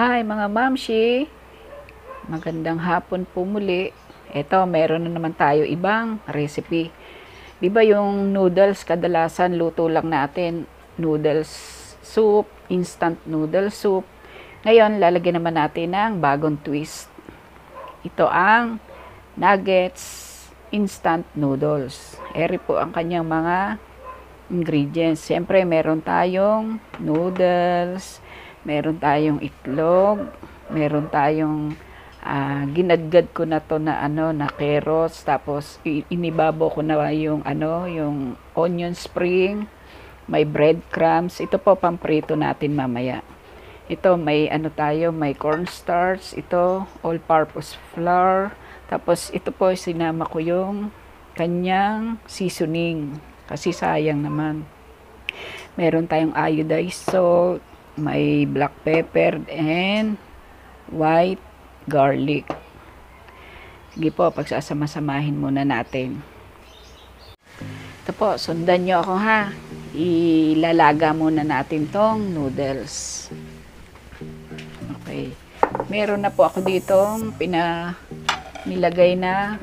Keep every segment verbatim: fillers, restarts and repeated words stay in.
Hi mga mamshi! Magandang hapon po muli. Ito, meron na naman tayo ibang recipe. Di ba yung noodles, kadalasan luto lang natin. Noodles soup, instant noodle soup. Ngayon, lalagyan naman natin ng bagong twist. Ito ang nuggets instant noodles. Eri po ang kanyang mga ingredients. Siyempre, meron tayong noodles, meron tayong itlog, meron tayong uh, ginadgad ko na to na ano na carrots, tapos inibabo ko na yung ano yung onion spring, may breadcrumbs. Ito po pamprito natin mamaya. Ito may ano tayo, may cornstarch, ito all-purpose flour, tapos ito po sinama ko yung kanyang seasoning kasi sayang naman. Meron tayong iodized salt, may black pepper and white garlic. Sige po, pagsasama-samahin muna natin. Ito po, sundan nyo ako ha. Ilalaga muna natin tong noodles. Okay. Meron na po ako ditong pina nilagay na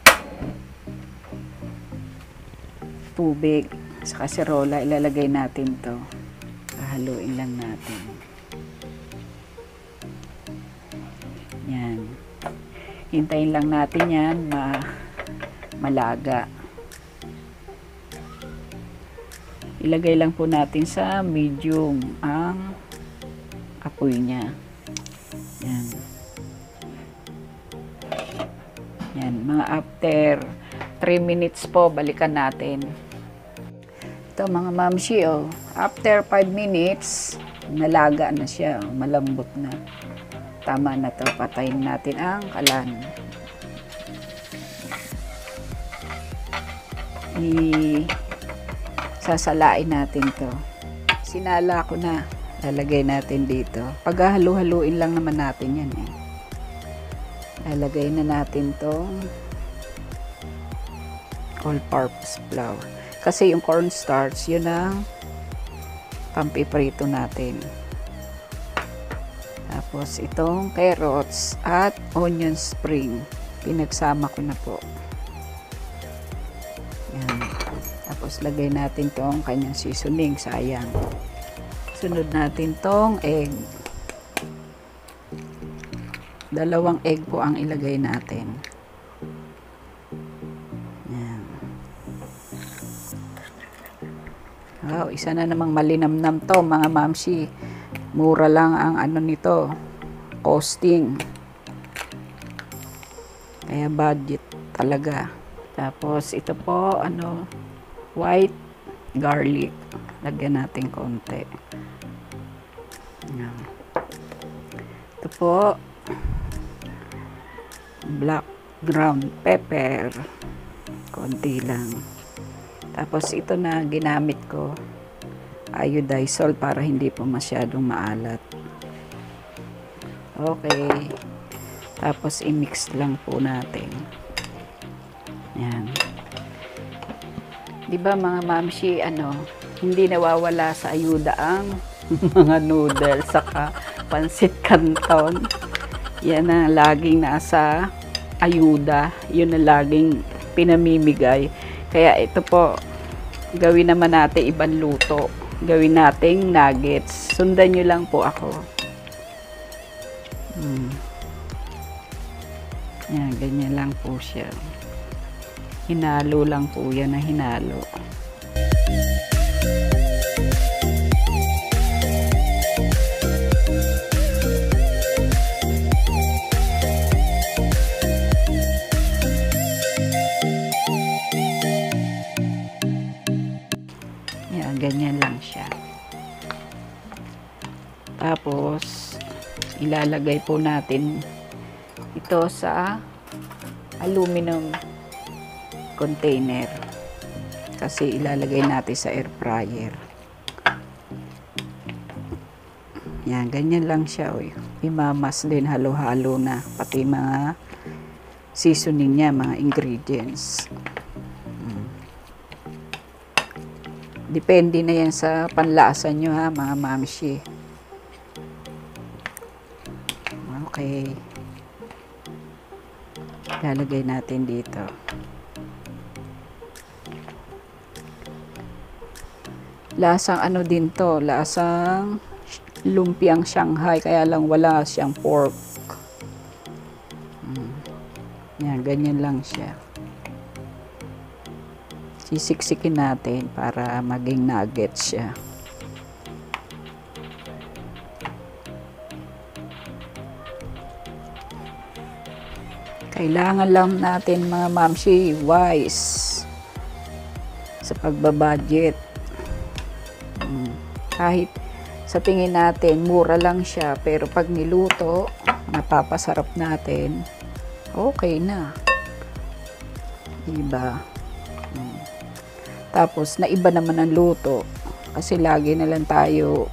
tubig sa kaserola. Ilalagay natin to. Haluin lang natin. Yan. Hintayin lang natin yan ma malaga. Ilagay lang po natin sa medium ang apoy niya. Yan. Yan. Mga after three minutes po, balikan natin. Ito mga mamshi, oh. After five minutes, nalaga na siya, oh. Malambot na. Tama na to. Patayin natin ang kalan. I sasalain natin to. Sinala ko na. Lalagay natin dito. Paghahalu-haluin lang naman natin yan eh. Lalagay na natin tong all-purpose flour. Kasi yung cornstarch, yun ang pampiprito natin. Tapos itong carrots at onion spring. Pinagsama ko na po. Yan. Tapos lagay natin tong kanyang seasoning. Sayang. Sunod natin tong egg. Dalawang egg po ang ilagay natin. Wow, isa na namang malinamnam to mga mamshi. Mura lang ang ano nito, costing. Kaya budget talaga. Tapos ito po, ano, white garlic. Lagyan natin konti. Yan. Ito po, black ground pepper. Konti lang. Tapos ito na ginamit ko, iodized salt para hindi po masyadong maalat. Okay. Tapos i-mix lang po natin. Yan. Di ba mga mamshi, ano, hindi nawawala sa ayuda ang mga noodles saka pansit canton. Yan ang laging nasa ayuda. Yun ang laging pinamimigay. Kaya ito po, gawin naman natin ibang luto. Gawin nating nuggets. Sundan nyo lang po ako. Hmm. Yan, ganyan lang po siya. Hinalo lang po yan na hinalo. Ganyan lang siya. Tapos, ilalagay po natin ito sa aluminum container. Kasi ilalagay natin sa air fryer. Yan, ganyan lang siya. Uy. Imamas din, halo-halo na. Pati mga seasoning niya, mga ingredients. Depende na yan sa panlasa nyo ha, mga mamshi. Lalagay natin dito. Lasang ano din to, lasang lumpiang Shanghai, kaya lang wala siyang pork. Hmm. Yan, ganyan lang siya. Sisiksikin natin para maging nuggets siya. Kailangan lang natin mga mamshi wise sa pagbabudget. Hmm. Kahit sa tingin natin mura lang siya, pero pag niluto, napapasarap natin, okay na. Diba? Hmm. Tapos naiba naman ang luto kasi lagi na lang tayo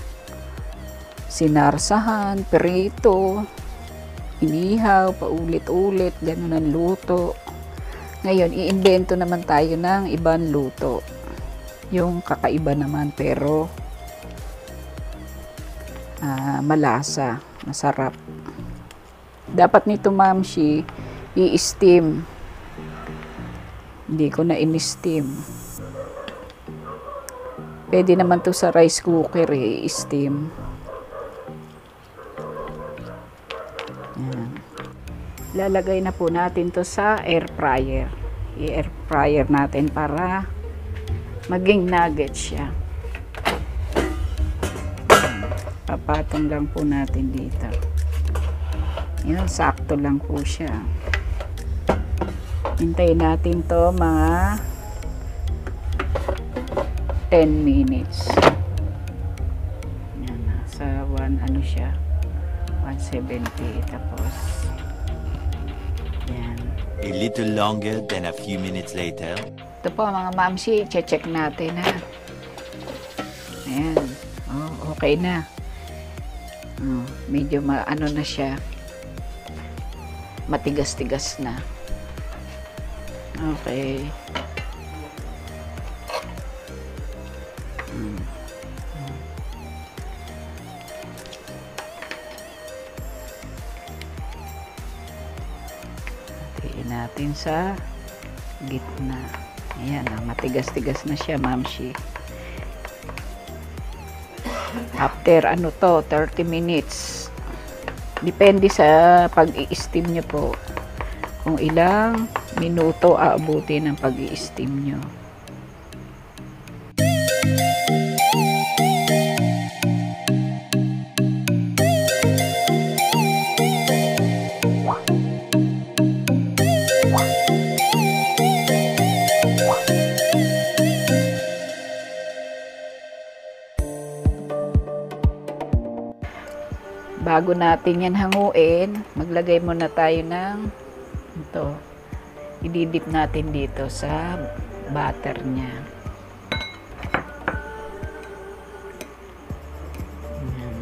sinarsahan, perito, inihaw, paulit-ulit, ganun ang luto. Ngayon, iimbento naman tayo ng ibang luto. Yung kakaiba naman, pero uh, malasa, masarap. Dapat nito, mamshi, i-steam. Hindi ko na in-steam. Pwede naman to sa rice cooker, eh, i-steam. Yan. Lalagay na po natin to sa air fryer. I-air fryer natin para maging nuggets siya. Papatong lang po natin dito. Yan, sakto lang po siya. Hintayin natin to mga ten minutes. Yan, sa one ano siya, one seventy. Tapos yan. A little longer than a few minutes later. Ito po mga mamsi, check natin ha. Ayan. Oh, okay na. Oh, medyo ma ano na siya. Matigas-tigas na. Okay. Hmm. Hatiin natin sa gitna. Ayan, ah, matigas-tigas na siya, mamshi. After ano to, thirty minutes. Depende sa pag-i-steam nyo po. Kung ilang minuto aabutin ng pag-i-steam nyo. Bago natin yan hanguin, maglagay muna tayo ng ito. Ididip natin dito sa butter niya. Yan.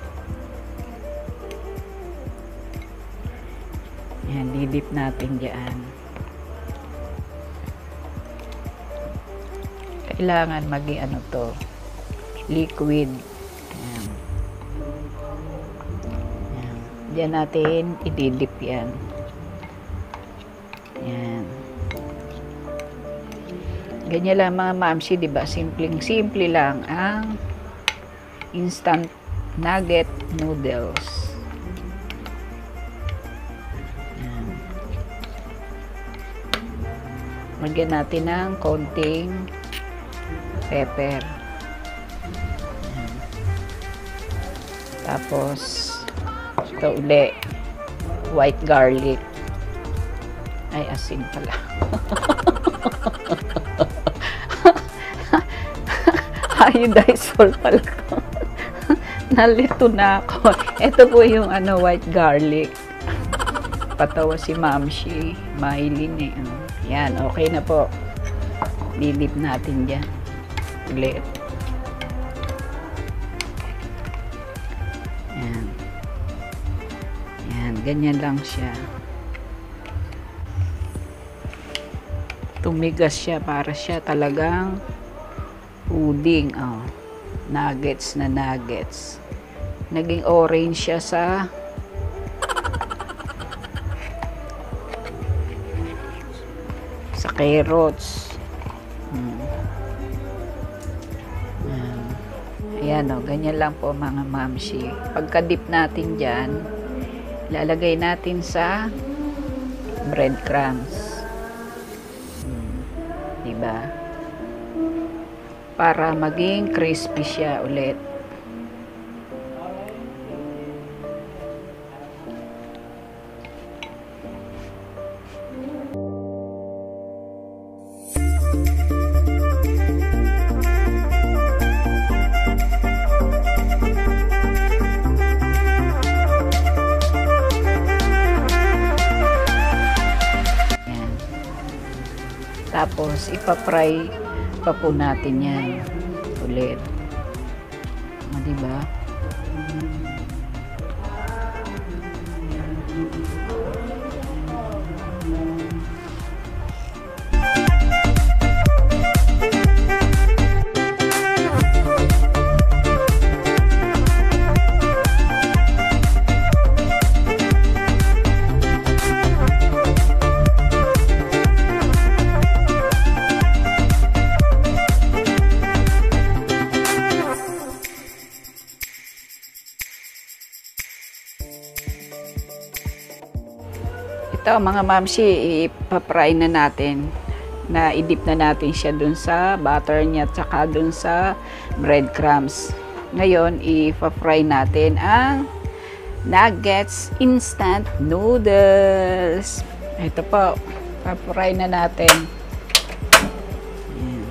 Yan, didip natin diyan. Kailangan maging ano to, liquid. Yan. Yan. Diyan natin ididip yan. Yan. Ganyan lang mga mamsi, diba? Simpleng-simple lang ang instant nugget noodles. Yan. Magyan natin ng konting pepper. Yan. Tapos ito uli, white garlic. Ay, asin pala. Iodized salt pala. Nalito na ako. Ito po yung ano, white garlic. Patawa si mamshi. Mailin eh. Yan, okay na po. Didip natin dyan. Ulit. Yan. Yan, ganyan lang siya. Tumigas siya para siya talagang pudding. Oh, nuggets na nuggets. Naging orange siya sa carrots. Hmm. Yan. Ayan o, ganyan lang po mga mamshi. Pagka-dip natin dyan, lalagay natin sa breadcrumbs. Hmm. Diba? Para maging crispy siya ulit. Tapos, ipapry pa po natin yan ulit. O, diba? Ito mga mamsi, ipapry na natin. Na idip na natin siya dun sa butter niya at saka dun sa breadcrumbs. Ngayon, ipapry natin ang nuggets instant noodles. Ito po, papry na natin. Ayan.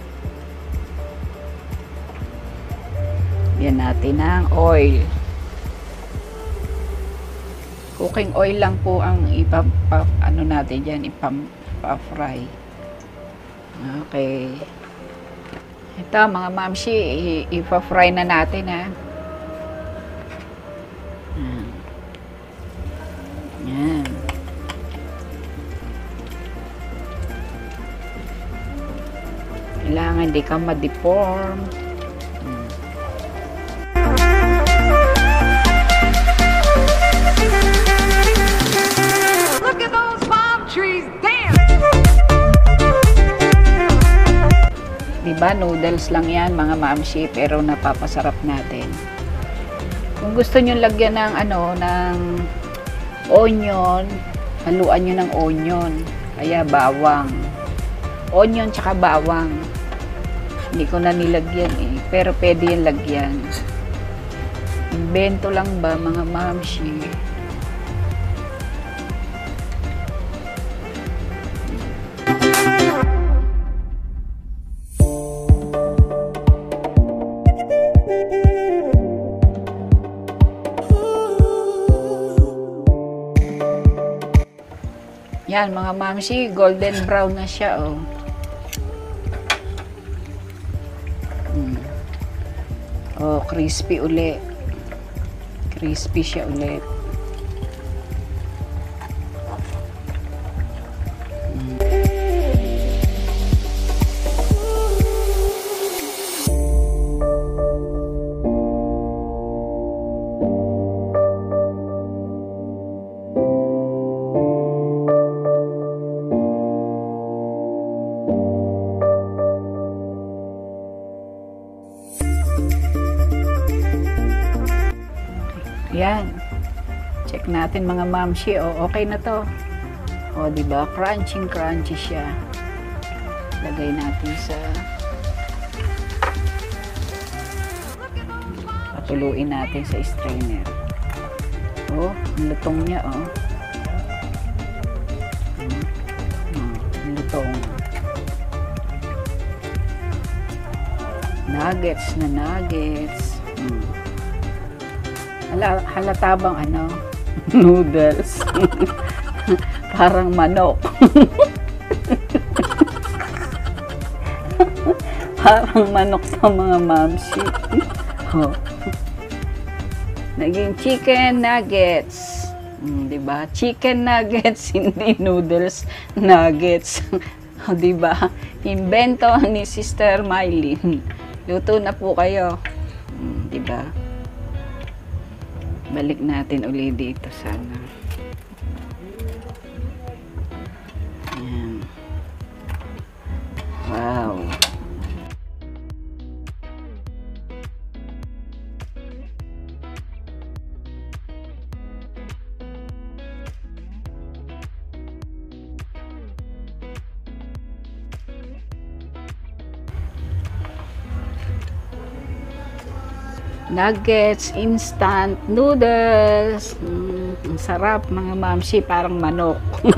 Yan natin ang oil. Cooking oil lang po ang ipa, pa, ano natin dyan, ipa-fry. Okay. Ito mga mamshi, ipa-fry na natin ha. Yan. Kailangan hindi ka ma-deform. Diba, noodles lang yan mga mamshi, pero napapasarap natin. Kung gusto nyo lagyan ng ano, ng onion, haluan nyo ng onion, kaya bawang. Onion tsaka bawang. Hindi ko na nilagyan eh, pero pwede yan lagyan. Invento lang ba mga mamshi? Yan mga mamsi, golden brown na siya oh. Hmm. Oh, crispy uli. Crispy siya ulit. Hmm. Yan. Check natin mga mamshi. O, okay na to. O, diba? Crunching crunchy siya. Lagay natin sa patuluin natin sa strainer. O, ang lutong niya, o. Hmm. Hmm. Ang lutong. Nuggets na nuggets. Hmm. Hala, halata bang ano? Noodles. Parang manok. Parang manok sa mga mamsi. Oh. Naging chicken nuggets. Hmm, diba? Chicken nuggets, hindi noodles nuggets. Oh, diba? Invento ni Sister Mylene. Luto na po kayo. Hmm, diba? Balik natin ulit dito sana. Ayan. nuggets, instant noodles. Mm, ang sarap mga mamsi, parang manok.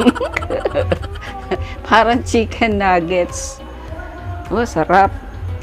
Parang chicken nuggets. Oh, sarap.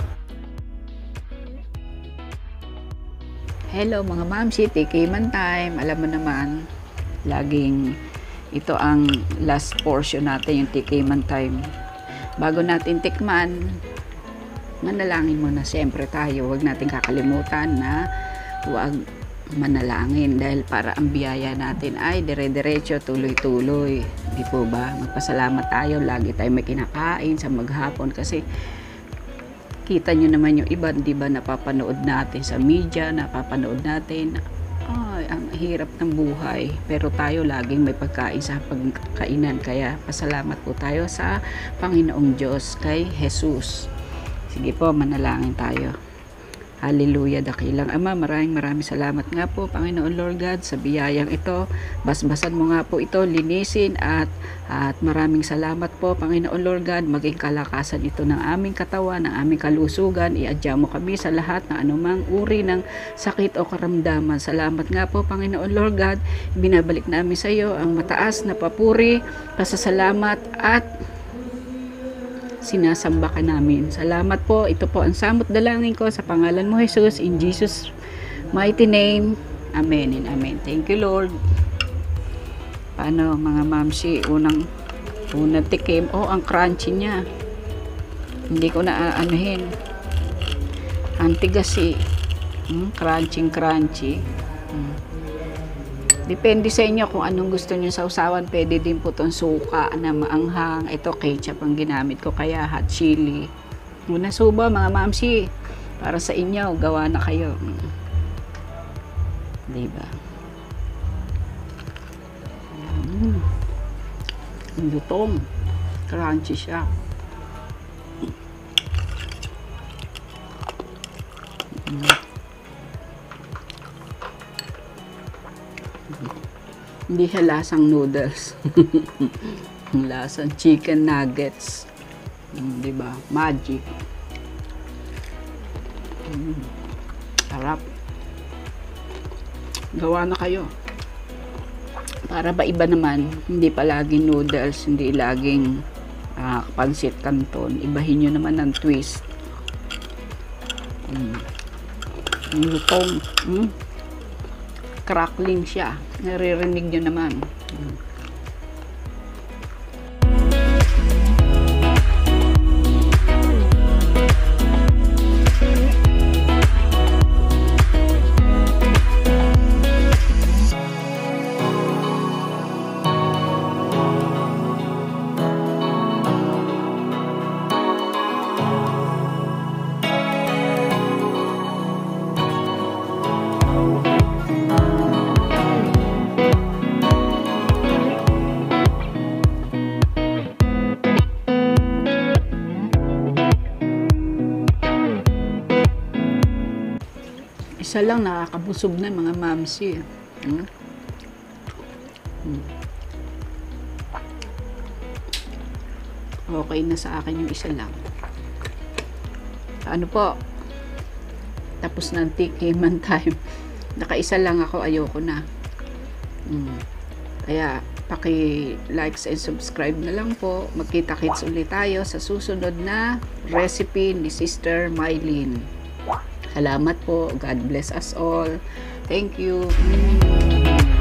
Hello mga mamsi, tikiman time. Alam mo naman, laging ito ang last portion natin, yung tikiman time. Bago natin tikman, manalangin muna siyempre tayo. Huwag natin kakalimutan na huwag manalangin dahil para ang biyaya natin ay dire-diretso, tuloy-tuloy. Di po ba? Magpasalamat tayo. Lagi tayo may kinakain sa maghapon kasi kita nyo naman yung iba, di ba, napapanood natin sa media, napapanood natin. Ay, ang hirap ng buhay. Pero tayo laging may pagkain sa pagkainan. Kaya pasalamat po tayo sa Panginoong Diyos kay Jesus. Sige po, manalangin tayo. Hallelujah, dakilang Ama, maraming maraming salamat nga po, Panginoon Lord God, sa biyayang ito. Basbasan mo nga po ito, linisin at at maraming salamat po, Panginoon Lord God, maging kalakasan ito ng aming katawan, ng aming kalusugan. Iadya mo kami sa lahat ng anumang uri ng sakit o karamdaman. Salamat nga po, Panginoon Lord God, binabalik namin sa iyo ang mataas na papuri, pasasalamat at sinasamba ka namin. Salamat po. Ito po ang samot dalangin ko sa pangalan mo, Jesus, in Jesus mighty name. Amen and amen. Thank you, Lord. Paano mga mamsi, unang unang tikim. Oh, ang crunchy niya. Hindi ko na aanahin. Ang tigas eh. Hmm, crunchy crunchy. Hmm. Depende sa inyo kung anong gusto nyo sa usawan. Pwede din po itong suka na maanghang. Ito ketchup ang ginamit ko, kaya hot chili. Muna suba mga mamsi. Para sa inyo, gawa na kayo. Diba? Mm. Ang lutong. Crunchy siya. Mm. Hindi siya lasang noodles. Lasang chicken nuggets. Mm, diba? Magic. Mm, sarap. Gawa na kayo. Para ba iba naman, hindi palaging noodles, hindi laging uh, pansit canton. Ibahin nyo naman ng twist. Mm. Ang lutong. Mm. Crackling siya. Naririnig nyo naman. Mm. Isa lang nakakabusog na mga mamsi. Hmm? Hmm. Okay na sa akin yung isa lang. Ano po? Tapos na ang tikiman time. Nakaisa lang ako, ayoko na. Hmm. Kaya paki-likes and subscribe na lang po. Magkita-kits ulit tayo sa susunod na recipe ni Sister Mylene. Salamat po. God bless us all. Thank you. Mm.